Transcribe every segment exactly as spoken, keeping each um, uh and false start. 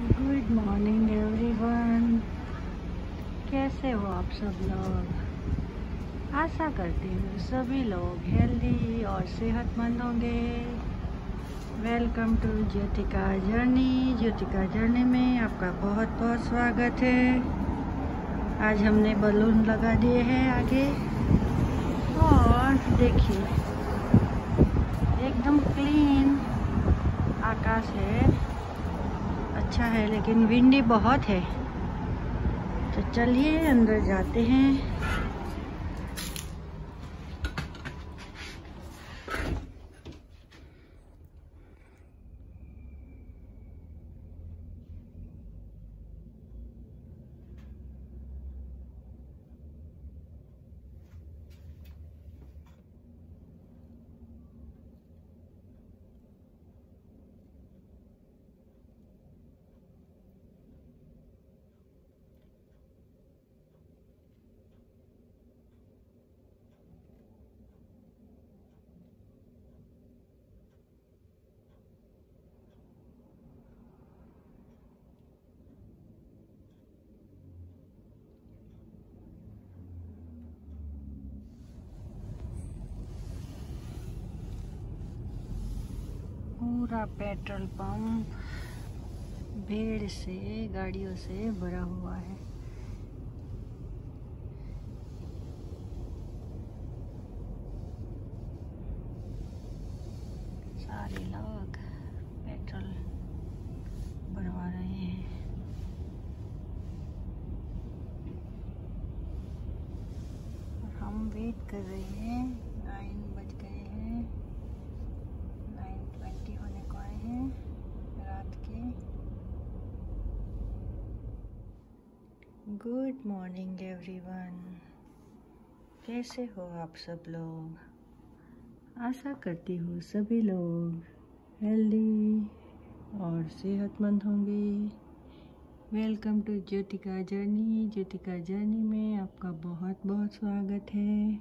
Good morning everyone. कैसे हो आप सब लोग। आशा करती हूँ सभी लोग हेल्दी और सेहतमंद होंगे। Welcome to Jyotika journey. Jyotika journey में आपका बहुत बहुत स्वागत है। आज हमने बलून लगा दिए हैं आगे और देखिए एकदम क्लीन आकाश है। अच्छा है लेकिन विंडी बहुत है, तो चलिए अंदर जाते हैं। पूरा पेट्रोल पंप भीड़ से, गाड़ियों से भरा हुआ है। सारे लोग पेट्रोल भरवा रहे हैं। और हम वेट कर रहे हैं। नाइन बज गए हैं, नाइन ट्वेंटी होने को आए हैं रात के। Good morning everyone. कैसे हो आप सब लोग। आशा करती हूँ सभी लोग हेल्दी और सेहतमंद होंगे। Welcome to Jyotika journey. Jyotika journey में आपका बहुत बहुत स्वागत है।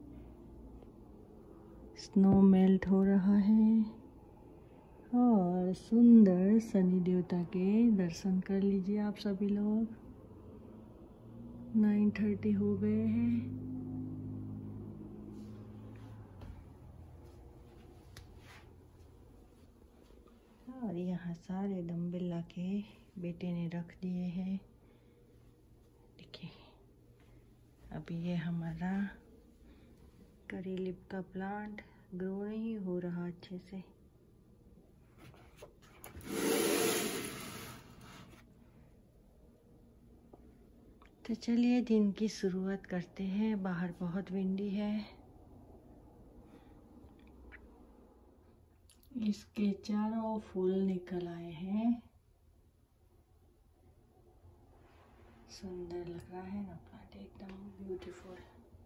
स्नो मेल्ट हो रहा है और सुंदर शनि देवता के दर्शन कर लीजिए आप सभी लोग। नाइन थर्टी हो गए हैं। और यहाँ सारे डंबल लाके बेटे ने रख दिए हैं। देखिए अभी ये हमारा करी लिप का प्लांट ग्रो नहीं हो रहा अच्छे से। तो चलिए दिन की शुरुआत करते हैं। बाहर बहुत विंडी है। इसके चारों फूल निकल आए हैं। सुंदर लग रहा है ना प्लांट, एकदम ब्यूटीफुल।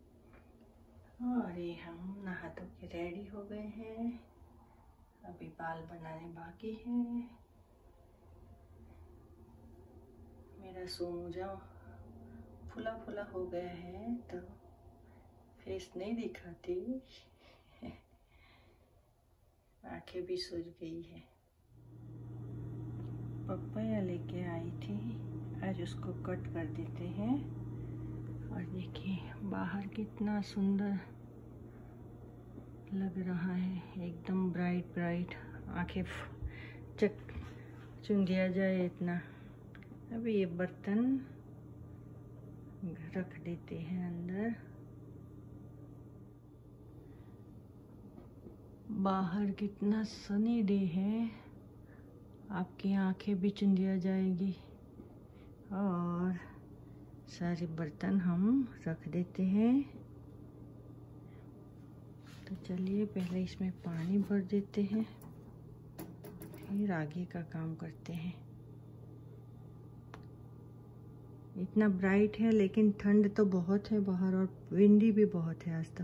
और ये हम नहा धो के रेडी हो गए हैं। अभी बाल बनाने बाकी हैं। मेरा सोजा फुला फुला हो गया है तो फेस नहीं दिखाती। आंखें भी सूज गई है। पपाया लेके आई थी, आज उसको कट कर देते हैं। और देखिए बाहर कितना सुंदर लग रहा है, एकदम ब्राइट ब्राइट। आंखें चक चुन दिया जाए इतना। अभी ये बर्तन रख देते हैं अंदर। बाहर कितना सनी डे है, आपकी आंखें भी चुंदिया जाएगी। और सारे बर्तन हम रख देते हैं। तो चलिए पहले इसमें पानी भर देते हैं, फिर आगे का काम करते हैं। इतना ब्राइट है लेकिन ठंड तो बहुत है बाहर और विंडी भी बहुत है आज तक।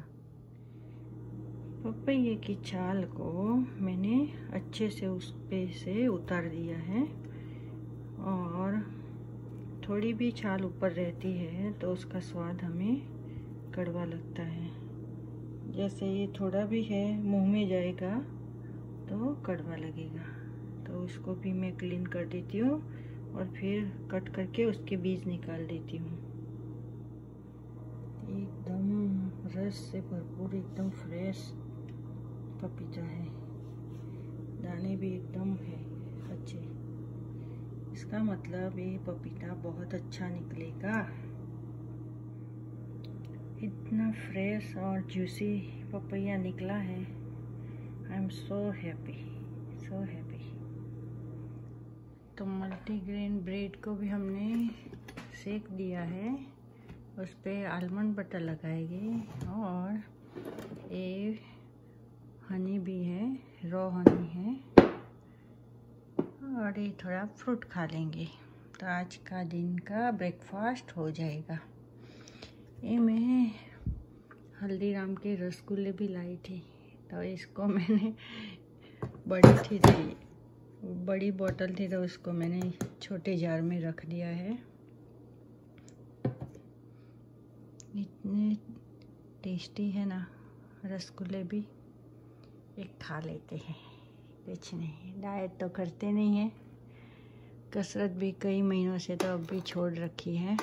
पपैये की छाल को मैंने अच्छे से उस पे से उतार दिया है। और थोड़ी भी छाल ऊपर रहती है तो उसका स्वाद हमें कड़वा लगता है। जैसे ये थोड़ा भी है मुंह में जाएगा तो कड़वा लगेगा। तो उसको भी मैं क्लीन कर देती हूँ और फिर कट करके उसके बीज निकाल देती हूँ। एकदम रस से भरपूर, एकदम फ्रेश पपीता है, दाने भी एकदम है अच्छे। इसका मतलब ये पपीता बहुत अच्छा निकलेगा। इतना फ्रेश और जूसी पपैया निकला है। I am so happy, so happy. तो मल्टीग्रेन ब्रेड को भी हमने सेक दिया है, उस पर आलमंड बटर लगाएंगे और ये हनी भी है, रॉ हनी है, और ये थोड़ा फ्रूट खा लेंगे तो आज का दिन का ब्रेकफास्ट हो जाएगा। ये मैं हल्दीराम के रसगुल्ले भी लाई थी, तो इसको मैंने बड़ी थी थी बड़ी बोतल थी तो उसको मैंने छोटे जार में रख दिया है। इतने टेस्टी है ना रसगुल्ले भी, एक खा लेते हैं। कुछ नहीं, डाइट तो करते नहीं हैं, कसरत भी कई महीनों से तो अब भी छोड़ रखी है।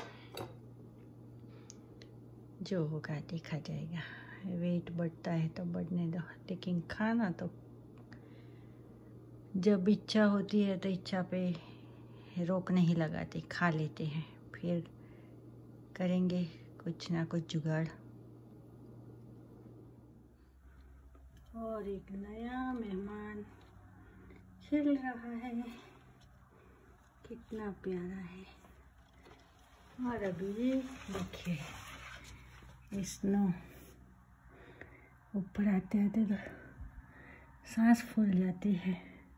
जो होगा देखा जाएगा, वेट बढ़ता है तो बढ़ने दो, लेकिन खाना तो जब इच्छा होती है तो इच्छा पे रोक नहीं लगाते, खा लेते हैं। फिर करेंगे कुछ ना कुछ जुगाड़। और एक नया मेहमान खिल रहा है, कितना प्यारा है। और अभी देखिए स्नो ऊपर आते आते तो सांस फूल जाती है।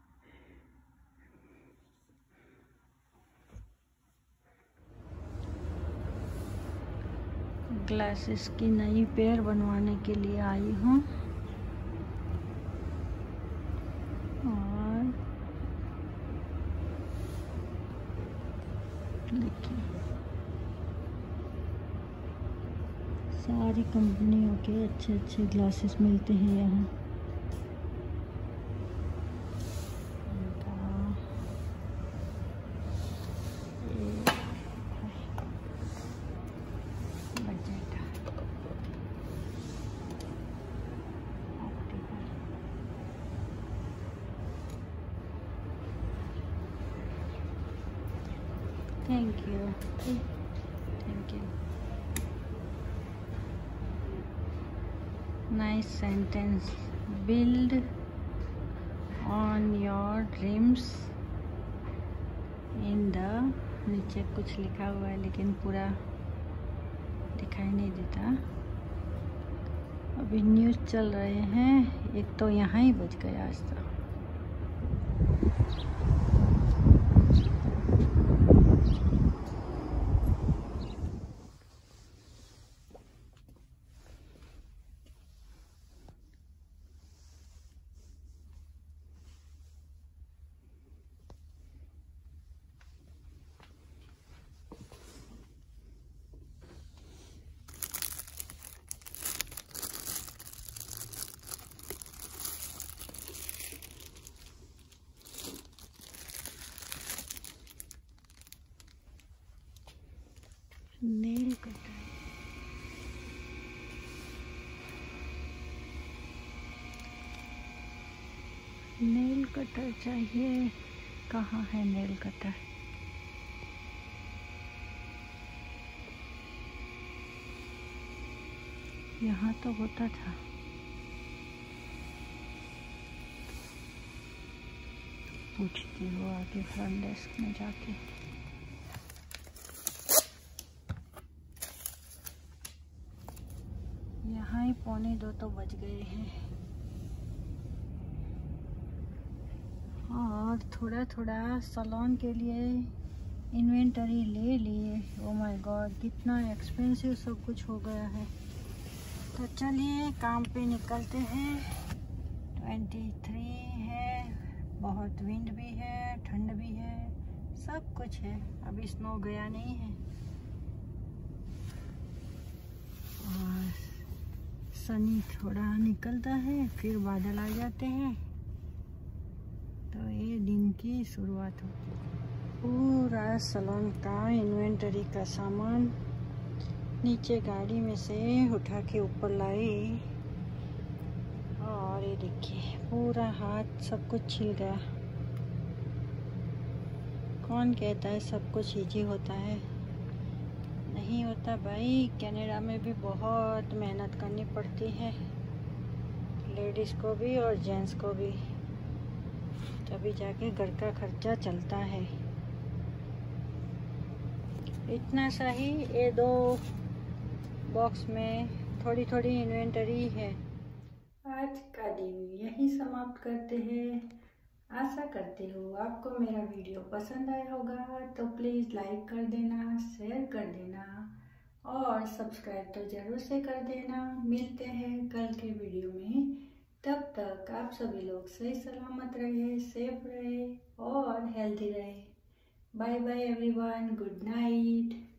ग्लासेस की नई पेयर बनवाने के लिए आई हूँ और देखिए सारी कंपनियों के अच्छे अच्छे ग्लासेस मिलते हैं यहाँ। Thank you. Thank you. Nice sentence. Build on your dreams. In the नीचे कुछ लिखा हुआ है लेकिन पूरा दिखाई नहीं देता। अभी न्यूज़ चल रहे हैं, एक तो यहाँ ही बज गया आज तक। नेल कटर, नेल कटर चाहिए। कहाँ है नेल कटर? यहाँ तो होता था। पूछती हूँ आगे फ्रंट डेस्क में जाके। यहाँ ही पौने दो तो बज गए हैं और थोड़ा थोड़ा सैलून के लिए इन्वेंटरी ले लिए। ओ माय गॉड, कितना एक्सपेंसिव सब कुछ हो गया है। तो चलिए काम पे निकलते हैं। ट्वेंटी थ्री है, बहुत विंड भी है, ठंड भी है, सब कुछ है। अभी स्नो गया नहीं है और सनी थोड़ा निकलता है, फिर बादल आ जाते हैं, तो ये दिन की शुरुआत होती है। पूरा सलोन का इन्वेंटरी का सामान नीचे गाड़ी में से उठा के ऊपर लाई और ये देखिए पूरा हाथ सब कुछ छिल गया। कौन कहता है सब कुछ इजी होता है? नहीं होता भाई। कनाडा में भी बहुत मेहनत करनी पड़ती है, लेडीज़ को भी और जेंट्स को भी, तभी जाके घर का खर्चा चलता है। इतना सा ही ये दो बॉक्स में थोड़ी थोड़ी इन्वेंटरी है। आज का दिन यही समाप्त करते हैं। आशा करती हूँ आपको मेरा वीडियो पसंद आया होगा, तो प्लीज़ लाइक कर देना, शेयर कर देना और सब्सक्राइब तो ज़रूर से कर देना। मिलते हैं कल के वीडियो में। तब तक आप सभी लोग सही सलामत रहे, सेफ रहे और हेल्दी रहे। Bye bye everyone, good night.